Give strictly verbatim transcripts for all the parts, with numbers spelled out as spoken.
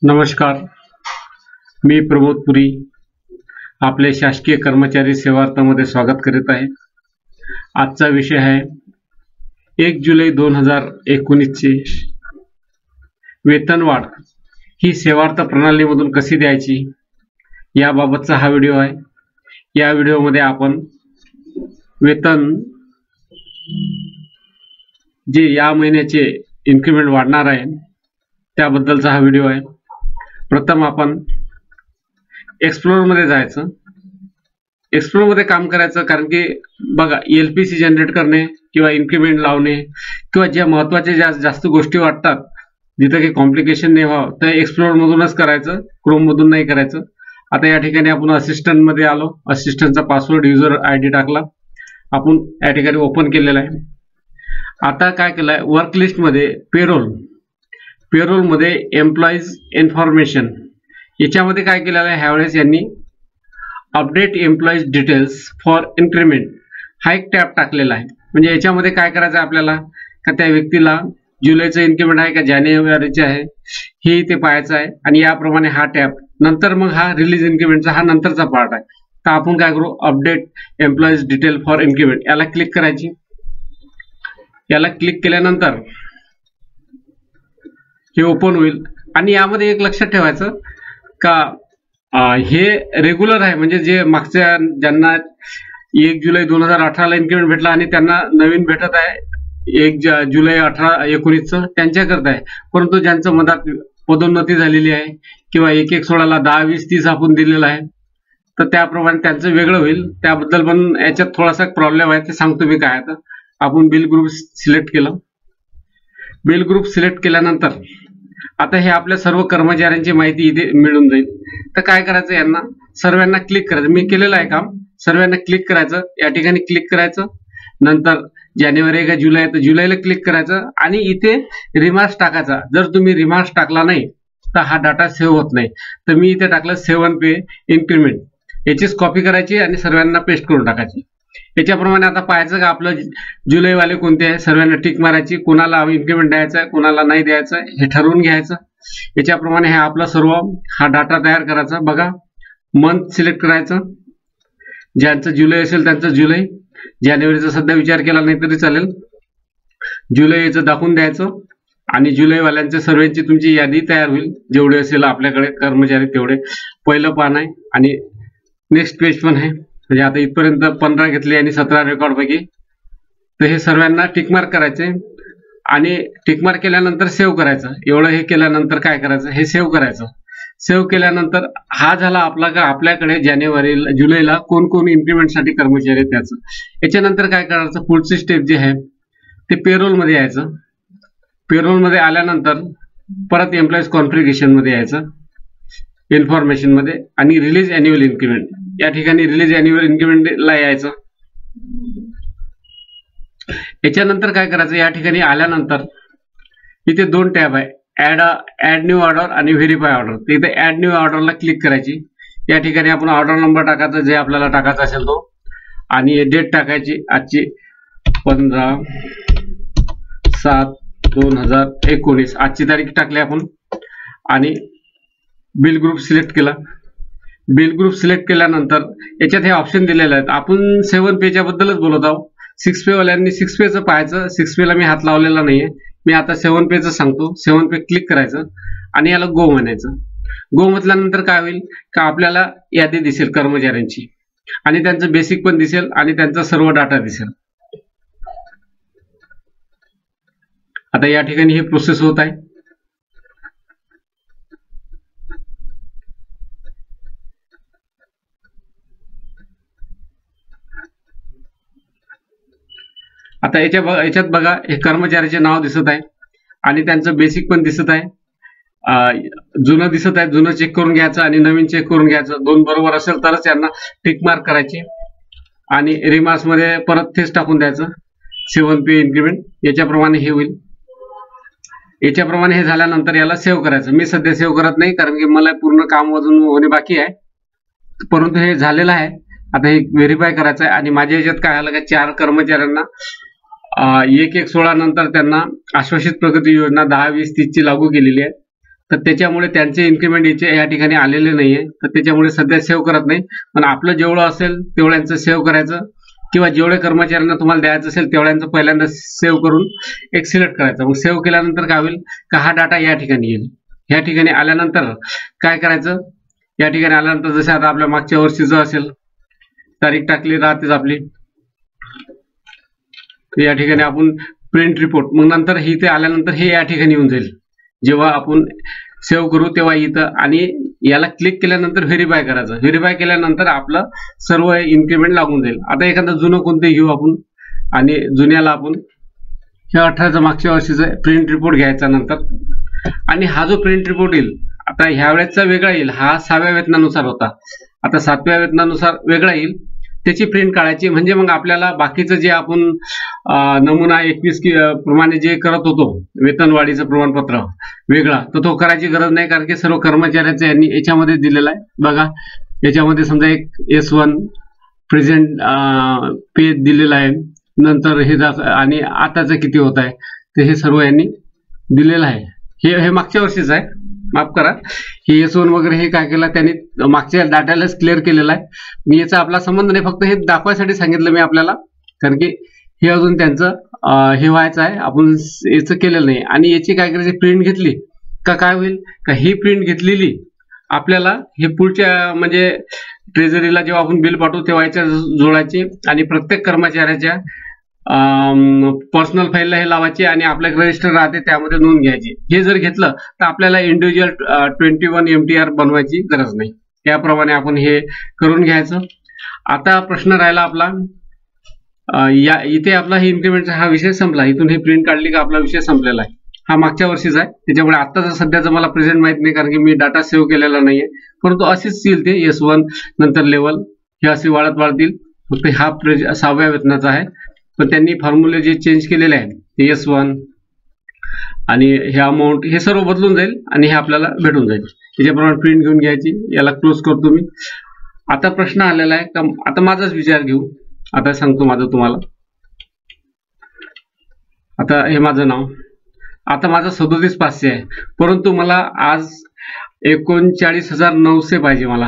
नमस्कार, मी प्रमोद पुरी आपले शासकीय कर्मचारी सेवार्थामध्ये स्वागत करीत आहे। आजचा विषय आहे एक जुलै दोन हजार एकोणीस ची वेतनवाढ ही सेवार्थ प्रणालीमधून कशी द्यायची याबाबतचा हा व्हिडिओ आहे। या व्हिडिओमध्ये आपण वेतन जे या महिन्याचे इन्क्रीमेंट वाढणार आहे त्याबद्दलचा हा व्हिडिओ आहे। प्रथम आपण एक्सप्लोर मध्ये जायचं, एक्सप्लोर मध्ये काम करायचं, कारण की बघा एलपीसी जनरेट करणे किंवा इन्क्रीमेंट लावणे किंवा ज्या महत्त्वाच्या ज्या जास्त गोष्टी वाटतात जिथे काही कॉम्प्लिकेशन नाही व्हावं तर एक्सप्लोर मधूनच करायचं, क्रोम मधून नाही करायचं। आता या ठिकाणी आपण असिस्टंट मध्ये आलो, असिस्टंटचा पासवर्ड युजर आयडी टाकला, आपण या ठिकाणी ओपन केलेला आहे। आता काय केलंय, वर्क लिस्ट मध्ये पेरोल पेरोल मध्ये एम्प्लॉईज इन्फॉर्मेशन याच्यामध्ये काय केलेलं आहे, ह्यावेळेस यांनी update employees details for increment हा एक टॅब टाकलेला आहे। म्हणजे याच्यामध्ये काय करायचं आहे आपल्याला, का त्या व्यक्तीला जुलैचं इन्क्रीमेंट आहे का जानेवारीचे आहे हे ते पाहायचं आहे। आणि याप्रमाणे हा टॅब नंतर मग हा रिलीज इन्क्रीमेंटचा हा नंतरचा पार्ट आहे। तर आपण काय करू, update employees detail for increment याला क्लिक करायची। याला क्लिक केल्यानंतर हे ओपन होईल आणि यामध्ये एक लक्षात ठेवायचं का हे रेग्युलर आहे, म्हणजे जे मागच्या ज्यांना एक जुलै दोन हजार अठरा ला इन्क्रीमेंट भेटला आणि त्यांना नवीन भेटत आहे एक जुलै अठरा एकोणीस च त्यांच्याकरता आहे। परंतु ज्यांचं मधात पदोन्नती झालेली आहे किंवा एक एक सोळा ला दहा वीस तीस आपण दिलेला आहे तर त्याप्रमाणे त्यांचं वेगळं होईल। त्याबद्दल पण याच्यात थोडासा प्रॉब्लेम आहे, ते सांगतो मी काय। तर आपण बिल ग्रुप सिलेक्ट केलं, बिल ग्रुप सिलेक्ट केल्यानंतर आता हे आपल्या सर्व कर्मचाऱ्यांची माहिती इथे मिळून जाईल। तर काय करायचं, यांना सर्वांना क्लिक करायचं, मी केलेलं आहे काम, सर्वांना क्लिक करायचं, या ठिकाणी क्लिक करायचं, नंतर जानेवारी का जुलै तर जुलैला क्लिक करायचं आणि इथे रिमार्क्स टाकायचा। जर तुम्ही रिमार्क्स टाकला नाही तर हा डाटा सेव्ह होत नाही। तर मी इथे टाकलं सेवन पे इन्क्रीमेंट, याचीच कॉपी करायची आणि सर्वांना पेस्ट करून टाकायची। याच्याप्रमाणे आता पाहायचं का आपलं जुलैवाले कोणते आहे, सर्वांना टिक मारायची, कोणाला इन्क्रीमेंट द्यायचा आहे कोणाला नाही द्यायचं आहे हे ठरवून घ्यायचं। याच्याप्रमाणे हे आपलं सर्व हा डाटा तयार करायचा। बघा मंथ सिलेक्ट करायचं, ज्यांचं जुलै असेल त्यांचं जुलै, जानेवारीचा सध्या विचार केला नाही तरी चालेल, जुलैचं दाखवून द्यायचं आणि जुलैवाल्यांच्या सर्वांची तुमची यादी तयार होईल, जेवढे असेल आपल्याकडे कर्मचारी तेवढे। पहिलं पान आहे आणि नेक्स्ट पेज पण आहे, म्हणजे आता इथपर्यंत पंधरा घेतले आणि सतरा रेकॉर्ड पैकी। तर हे सर्वांना टिकमार्क करायचे आणि टिकमार्क केल्यानंतर सेव्ह करायचं। एवढं हे केल्यानंतर काय करायचं, हे सेव्ह करायचं। सेव्ह केल्यानंतर हा झाला आपला का आपल्याकडे जानेवारी जुलैला कोण कोण इन्क्रीमेंटसाठी कर्मचारी आहेत त्याचं। याच्यानंतर काय करायचं, पुढची स्टेप जी आहे ते पेरोल मध्ये यायचं। पेरोल मध्ये आल्यानंतर परत एम्प्लॉईज कॉन्फिगरेशन मध्ये यायचं, इन्फॉर्मेशन मध्ये, आणि रिलीज अॅन्युअल इन्क्रीमेंट या ठिकाणी रिलीज अॅन्युअल इन्क्रीमेंट ला यायचं। याच्यानंतर काय करायचं, या ठिकाणी आल्यानंतर इथे दोन टॅब आहे, ऍड ऍड न्यू ऑर्डर आणि व्हेरीफाय ऑर्डर। तर इथे ऍड न्यू ऑर्डरला क्लिक करायची। या ठिकाणी आपण ऑर्डर नंबर टाकायचा जे आपल्याला टाकायचा असेल तो, आणि डेट टाकायची आजची पंधरा सात दोन हजार एकोणीस आजची तारीख टाकली आपण, आणि बिल ग्रुप सिलेक्ट केला। बिल ग्रुप सिलेक्ट केल्यानंतर याच्यात हे ऑप्शन दिलेले आहेत। आपण सेवन पेच्या बद्दलच बोलत आहोत, सिक्स पे वाल्यांनी सिक्स पेचं पाहायचं, सिक्स पेला मी हात लावलेला नाहीये, मी आता सेवन पेचं सांगतो। सेवन पे क्लिक करायचं आणि याला गो म्हणायचं। गो म्हटल्यानंतर काय होईल का आपल्याला यादी दिसेल कर्मचाऱ्यांची, आणि त्यांचं बेसिक पण दिसेल आणि त्यांचा सर्व डाटा दिसेल। आता या ठिकाणी हे प्रोसेस होत आहे। आता याच्या याच्यात बघा हे कर्मचाऱ्याचे नाव दिसत आहे आणि त्यांचं बेसिक पण दिसत आहे, जुनं दिसत आहे, जुनं चेक करून घ्यायचं आणि नवीन चेक करून घ्यायचं। दोन बरोबर असेल तरच यांना टिक मार्क करायचे आणि रिमार्क्स मध्ये परत तेच टाकून द्यायचं सेवन पे इन्क्रीमेंट। याच्याप्रमाणे हे होईल। याच्याप्रमाणे हे झाल्यानंतर याला सेव्ह करायचं। मी सध्या सेव्ह करत नाही कारण की मला पूर्ण काम अजून होणे बाकी आहे, परंतु हे झालेलं आहे। आता हे व्हेरीफाय करायचं आहे आणि माझ्या याच्यात काय आलं का चार कर्मचाऱ्यांना एक एक सोळा नंतर त्यांना आश्वासित प्रगती योजना दहा वीस तीस ची लागू केलेली आहे। तर त्याच्यामुळे त्यांचे इन्क्रिमेंट याचे या ठिकाणी आलेले नाहीये, तर त्याच्यामुळे सध्या सेव्ह करत नाही. पण आपलं जेवढं असेल तेवढ्यांचं सेव्ह करायचं, किंवा जेवढे कर्मचाऱ्यांना तुम्हाला द्यायचं असेल तेवढ्यांचं पहिल्यांदा सेव्ह करून एक सिलेक्ट करायचं. मग सेव्ह केल्यानंतर काय होईल का हा डाटा या ठिकाणी येईल. या ठिकाणी आल्यानंतर काय करायचं, या ठिकाणी आल्यानंतर जसं आता आपल्या मागच्या वर्षीचं असेल तारीख टाकली राहतेच आपली, या ठिकाणी आपण प्रिंट रिपोर्ट, मग नंतर ही ते आल्यानंतर हे या ठिकाणी येऊन जाईल. जेव्हा आपण सेव्ह करू तेव्हा इथं, आणि याला क्लिक केल्यानंतर व्हेरीफाय करायचं. व्हेरीफाय केल्यानंतर आपलं सर्व इन्क्रिमेंट लागून जाईल. आता एखादं जुनं कोणतं घेऊ आपण, आणि जुन्याला आपण हे अठराचं मागच्या वर्षीचं प्रिंट रिपोर्ट घ्यायचा नंतर, आणि हा जो प्रिंट रिपोर्ट येईल आता ह्या वेळेसचा वेगळा येईल, हा सहाव्या वेतनानुसार होता, आता सातव्या वेतनानुसार वेगळा येईल, त्याची प्रिंट काढायची. म्हणजे मग आपल्याला बाकीचं जे आपण नमुना एकवीस प्रमाणे जे करत होतो वेतनवाढीचं प्रमाणपत्र वेगळा, तर तो करायची गरज नाही, कारण की सर्व कर्मचाऱ्यांचं यांनी याच्यामध्ये दिलेला आहे. बघा याच्यामध्ये समजा एक एस वन प्रेझेंट पे दिलेला आहे, नंतर हे आणि आताचं किती होत आहे तर हे सर्व यांनी दिलेलं आहे. हे हे मागच्या वर्षीच आहे, माफ करा. हे एस वन वगैरे हे काय केलं त्यांनी मागच्या डाटालाच क्लिअर केलेला आहे. मी याचा आपला संबंध नाही, फक्त हे दाखवायसाठी सांगितलं मी आपल्याला, कारण की हे अजून त्यांचं हे व्हायचं आहे, आपण याचं केलेलं नाही. आणि याची काय करायची प्रिंट घेतली का काय होईल का ही प्रिंट घेतलेली आपल्याला हे पुढच्या म्हणजे ट्रेझरीला जेव्हा आपण बिल पाठवू तेव्हा याच्या जोडायची, आणि प्रत्येक कर्मचाऱ्याच्या पर्सनल फाईलला हे लावायचे, आणि आपल्या रजिस्टर राहते त्यामध्ये नोंद घ्यायची. हे जर घेतलं तर आपल्याला individual twenty one M T R बनवायची गरज नाही. त्याप्रमाणे आपण हे करून घ्यायचं. आता प्रश्न राहिला आपला, या इथे आपला हे इन्क्रिमेंटचा हा विषय संपला. इथून हे प्रिंट काढली का आपला विषय संपलेला आहे. हा मागच्या वर्षीचा आहे, त्याच्यामुळे आत्ताचा सध्याचं मला प्रेझेंट माहित नाही, कारण की मी डाटा सेव्ह केलेला नाहीये. परंतु असेच येईल ते एस वन नंतर लेवल हे असे वाढत वाढतील. फक्त हा सहाव्या वेतनाचा आहे, पण त्यांनी फॉर्म्युले जे चेंज केलेले आहे ते एस वन आणि हे अमाऊंट हे सर्व बदलून जाईल, आणि हे आपल्याला भेटून जाईल. त्याच्याप्रमाणे प्रिंट घेऊन घ्यायची. याला क्लोज करतो मी. आता प्रश्न आलेला आहे का, आता माझाच विचार घेऊ. आता सांगतो माझं तुम्हाला. आता हे माझं नाव, आता माझं सदोतीस पाचशे आहे, परंतु मला आज एकोणचाळीस हजार नऊशे पाहिजे. मला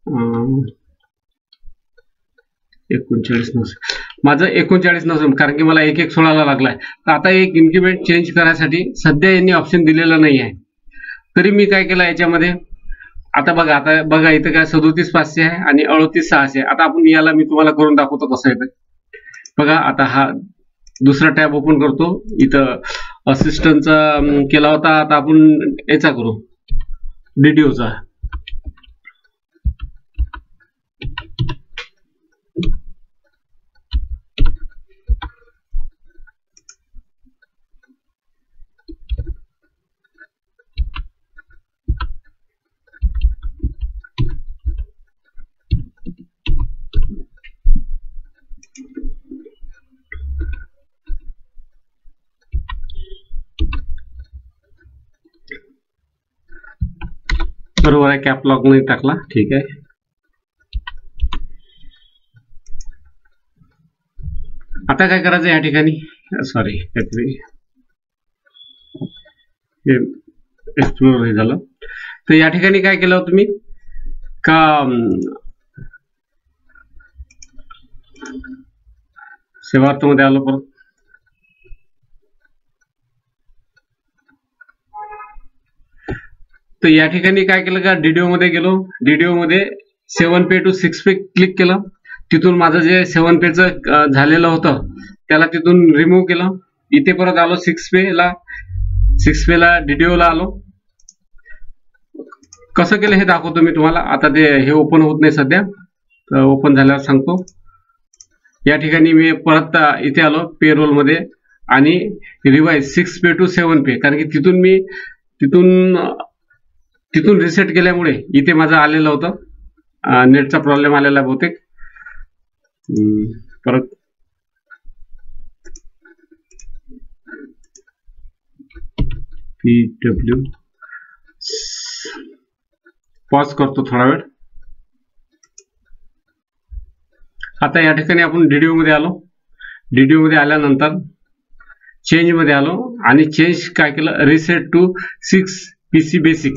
एकोणचाळीस नऊशे माझं एकोणचाळीस नऊशे, कारण की मला एक एक सोळाला लागलाय. तर आता एक इन्क्रिमेंट चेंज करायसाठी सध्या यांनी ऑप्शन दिलेलं नाही आहे, तरी मी काय केलं याच्यामध्ये, आता बघा आता बघा इथं काय सदोतीस पाचशे आहे आणि अडतीस सहाशे. आता आपण याला मी तुम्हाला करून दाखवतो कसं येतं. बघा आता हा दुसरा टॅब ओपन करतो. इथं असिस्टंटचा केला होता, आता आपण याचा करू डीडीओचा. बरोबर आहे, कॅप लॉक नाही टाकला, ठीक आहे. आता काय करायचं या ठिकाणी, सॉरी काहीतरी एक्सप्लोर हे झालं. तर या ठिकाणी काय केलं तुम्ही का सेवार्थ मध्ये आलो परत. तर या ठिकाणी काय केलं का डीडीओ मध्ये गेलो. डीडीओ मध्ये seven pay two six pay click केलं. तिथून माझं जे सेवन पेचं झालेलं होतं त्याला तिथून रिमूव्ह केलं. इथे परत आलो सिक्स पे ला सिक्स पे ला डीडीओ ला आलो. कसं केलं हे दाखवतो मी तुम्हाला. आता ते हे ओपन होत नाही सध्या, तर ओपन झाल्यावर सांगतो. या ठिकाणी मी परत इथे आलो पेरोल मध्ये आणि revise six pay to seven pay, कारण की तिथून मी तिथून तिथून रिसेट केल्यामुळे इथे माझं आलेलं होतं. नेटचा प्रॉब्लेम आलेला बहुतेक. परत पी डब्ल्यू पॉज करतो थोडा वेळ. आता या ठिकाणी आपण डीडीओ मध्ये आलो. डीडीओ मध्ये आल्यानंतर चेंज मध्ये आलो आणि चेंज काय केलं, reset to six PC basic,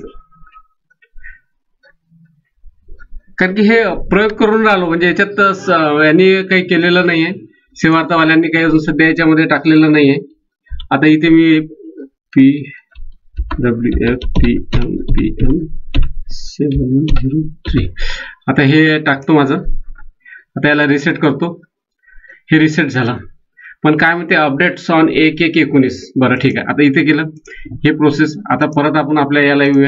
कारण की हे प्रयोग करून राहिलो, म्हणजे याच्यात यांनी काही केलेलं नाहीये, सेवार्थवाल्यांनी काही अजून सध्या याच्यामध्ये टाकलेलं नाहीये. आता इथे मी P W F P M P M seven zero three आता हे टाकतो माझं. आता याला रिसेट करतो. हे रिसेट झालं, पण काय म्हणते अपडेट्स ऑन एक एक एकोणीस. बरं ठीक आहे, आता इथे केलं हे प्रोसेस. आता परत आपण आपल्या याला येऊया.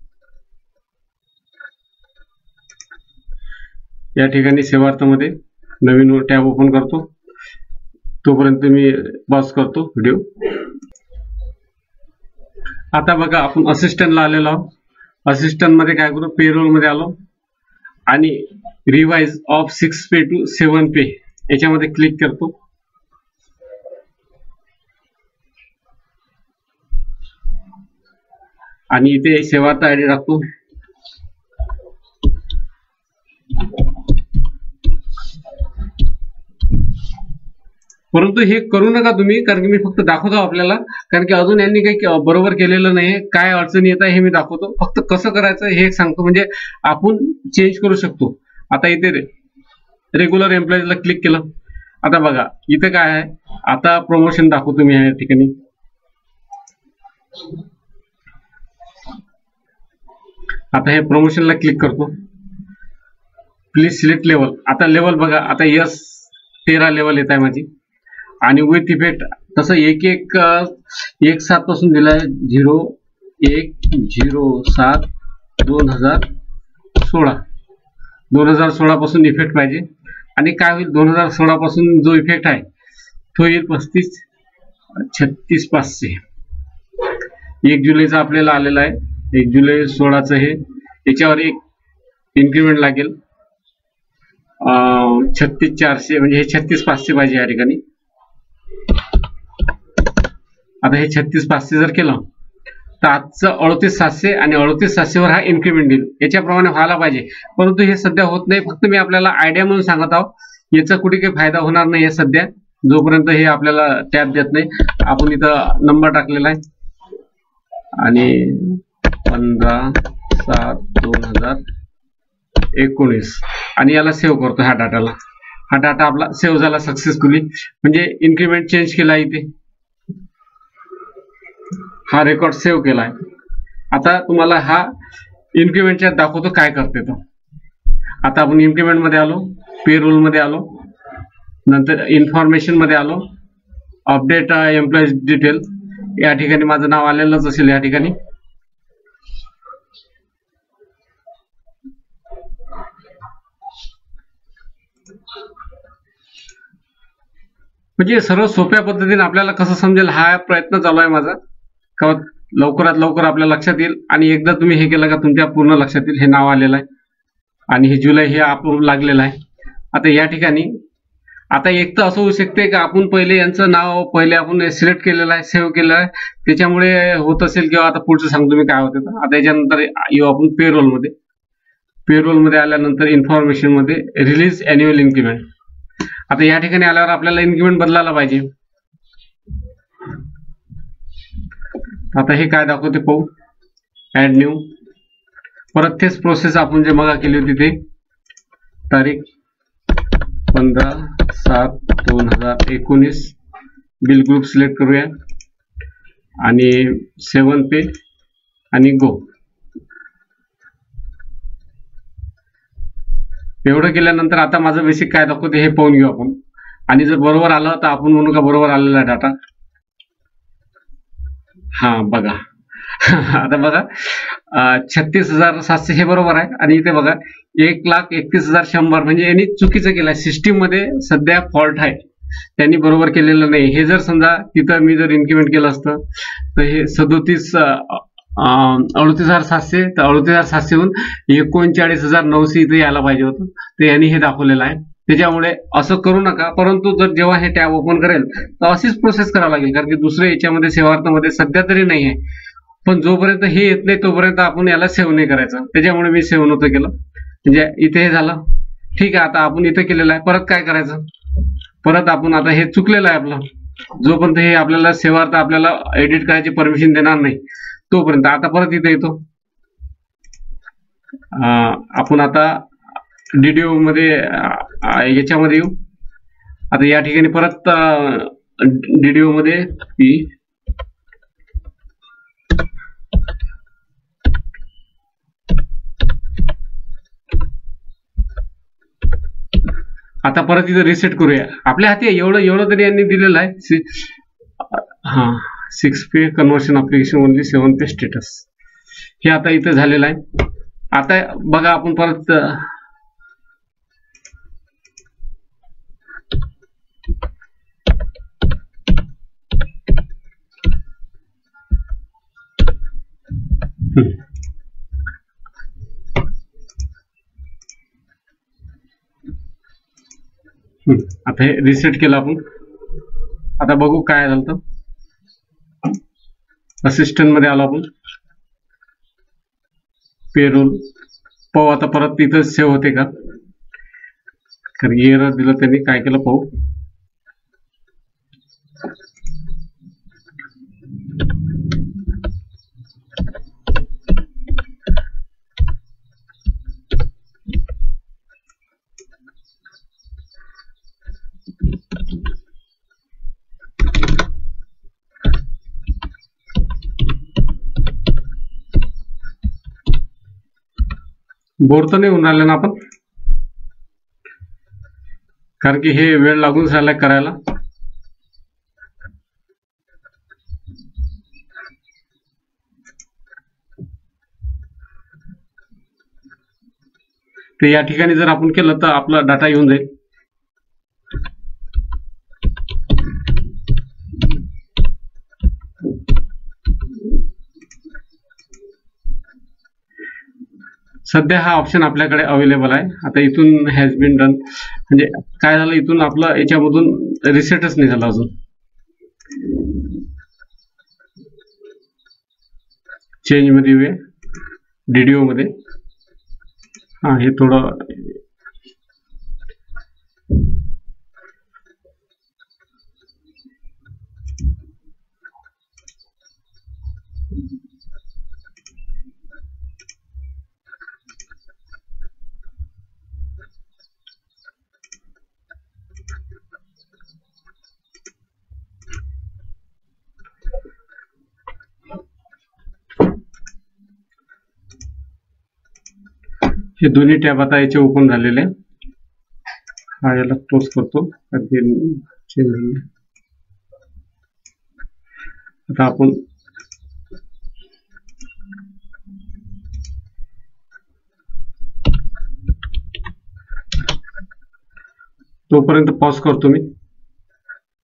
या ठिकाणी सेवार्थमध्ये नवीन टॅब ओपन करतो. तोपर्यंत मी पॉज करतो व्हिडिओ. आता बघा आपण असिस्टंटला आलेलो आहोत. असिस्टंट मध्ये काय करू, पेरोल मध्ये आलो आणि revise of six pay to seven pay याच्यामध्ये क्लिक करतो. आणि इथे सेवार्थ आयडी टाकतो. परंतु हे करू नका तुम्ही, कारण की मी फक्त दाखवतो आपल्याला, कारण की अजून यांनी काही बरोबर केलेलं नाही. काय अडचणी येत आहे हे मी दाखवतो, फक्त कसं करायचं हे सांगतो, म्हणजे आपण चेंज करू शकतो. आता इथे रेग्युलर एम्प्लॉईजला क्लिक केलं. आता बघा इथे काय आहे, आता प्रमोशन दाखवतो मी या ठिकाणी. आता हे प्रमोशनला क्लिक करतो. Please select level. आता लेवल बघा, आता यस तेरा लेवल येत आहे माझी. आणि विथ इफेक्ट तसं एक एक एक सात पासून दिलाय, झिरो एक झिरो सात दोन हजार सोळा दोन हजार सोळा पासून इफेक्ट पाहिजे. आणि काय होईल, दोन हजार सोळा पासून जो इफेक्ट आहे तो येईल पस्तीस छत्तीस पाचशे. एक जुलैचा आपल्याला आलेला आहे. एक जुलै सोळाचं हे याच्यावर एक इन्क्रीमेंट लागेल छत्तीस चारशे, म्हणजे हे छत्तीस पाचशे पाहिजे या ठिकाणी. आता हे छत्तीस पाचशे जर केलं तर आजचं अडतीस सातशे आणि अडतीस सातशे वर हा इन्क्रीमेंट येईल. याच्याप्रमाणे व्हायला पाहिजे, परंतु हे सध्या होत नाही. फक्त मी आपल्याला आयडिया म्हणून सांगत आहोत. याचा कुठे काही फायदा होणार नाही सध्या, जोपर्यंत हे आपल्याला टॅब देत नाही. आपण इथं नंबर टाकलेला आहे आणि पंधरा सात दोन हजार एकोणीस आणि याला सेव्ह करतो. ह्या डाटाला, हा डाटा आपला सेव्ह झाला सक्सेसफुली, म्हणजे इन्क्रीमेंट चेंज केला इथे, हा रेकॉर्ड सेव्ह केलाय. आता तुम्हाला हा इन्क्रीमेंटच्या दाखवतो काय करते तो. आता आपण इन्क्रीमेंट मध्ये आलो, पेरोल मध्ये आलो, नंतर इन्फॉर्मेशन मध्ये आलो, अपडेट एम्प्लॉईज डिटेल. या ठिकाणी माझं नाव आलेलंच असेल या ठिकाणी. म्हणजे सर्व सोप्या पद्धतीने आपल्याला कसं समजेल हा प्रयत्न चालू आहे माझा, का लवकरात लवकर आपल्या लक्षात येईल. आणि एकदा तुम्ही हे केलं का तुमच्या पूर्ण लक्षात येईल. हे नाव आलेलं आहे आणि हे जुलै हे आपण लागलेलं आहे. आता या ठिकाणी आता एक तर असं होऊ शकते का आपण पहिले यांचं नाव पहिले आपण सिलेक्ट केलेलं आहे, सेव्ह केलेलं आहे, त्याच्यामुळे होत असेल, किंवा आता पुढचं सांगतो मी काय होतं. आता याच्यानंतर येऊ आपण पेरोल मध्ये. पेरोल मध्ये आल्यानंतर इन्फॉर्मेशन मध्ये रिलीज अॅन्युअल इन्क्रीमेंट. आता या ठिकाणी आल्यावर आपल्याला इन्क्रीमेंट बदलायला पाहिजे. आता हे काय दाखवते पाहू. Add new. परत तेच प्रोसेस आपण जे मगा केली होती ते. तारीख पंधरा सात दोन हजार एकोणीस. बिल ग्रुप सिलेक्ट करूया आणि सेवन पे आणि गो. एवढं केल्यानंतर आता माझं बेसिक काय दाखवते हे पाहून घेऊ आपण. आणि जर बरोबर आलं तर आपण म्हणू का बरोबर आलेला डाटा. हा बघा आता बघा छत्तीस हजार सातशे हे बरोबर आहे. आणि इथे बघा एक लाख एकतीस हजार शंभर, म्हणजे यांनी चुकीचं केलंय. सिस्टीम मध्ये सध्या फॉल्ट आहे, त्यांनी बरोबर केलेलं नाही. हे जर समजा तिथं मी जर इन्क्रीमेंट केलं असतं तर हे सदोतीस अडतीस हजार सातशे तर अडतीस हजार सातशेहून एकोणचाळीस हजार नऊशे इथे यायला पाहिजे होतं. तर यांनी हे दाखवलेलं आहे. त्याच्यामुळे असं करू नका. परंतु जर जेव्हा हे टॅब ओपन करेल तर अशीच प्रोसेस करावी लागेल, कारण की दुसऱ्या याच्यामध्ये सेवार्थमध्ये सध्या तरी नाही आहे. पण जोपर्यंत हे येत नाही तोपर्यंत आपण याला सेव्ह नाही करायचं. त्याच्यामुळे मी सेव्ह नव्हतं केलं. म्हणजे इथे हे झालं ठीक आहे. आता आपण इथे केलेलं आहे. परत काय करायचं, परत आपण आता हे चुकलेलं आहे आपलं. जोपर्यंत हे आपल्याला सेवार्थ आपल्याला एडिट करायची परमिशन देणार नाही तोपर्यंत आता परत इथे येतो. आपण आता डीडीओ मध्ये याच्यामध्ये येऊ. आता या ठिकाणी परत डीडीओ मध्ये पी आता परत इथं रिसेट करूया. आपल्या हाती एवढं एवढं तरी यांनी दिलेलं आहे. हा six pay conversion application only seven pay status हे आता इथं झालेलं आहे. आता बघा आपण परत आता हे रिसेट केलं आपण. आता बघू काय झालं तर असिस्टंट मध्ये आलो आपण. पेरोल पाहू आता परत तिथं सेव्ह होते का. कारण एरर दिलं त्यांनी काय केलं पाहू. बोर तर नाही होऊन राहिलं ना आपण, कारण की हे वेळ लागून झालाय करायला. तर या ठिकाणी जर आपण केलं तर आपला डाटा येऊन जाईल. सध्या हा ऑप्शन आपल्याकडे अवेलेबल आहे. आता इथून हॅज बीन डन म्हणजे काय झालं, इथून आपलं याच्यामधून रिसेटच नाही झाला अजून. चेंज मध्ये वे डीडीओ मध्ये हा हे थोडं हे दोन्ही टॅब आता याचे ओपन झालेले. हा याला क्लोज करतो. आता आपण तोपर्यंत पॉज करतो मी.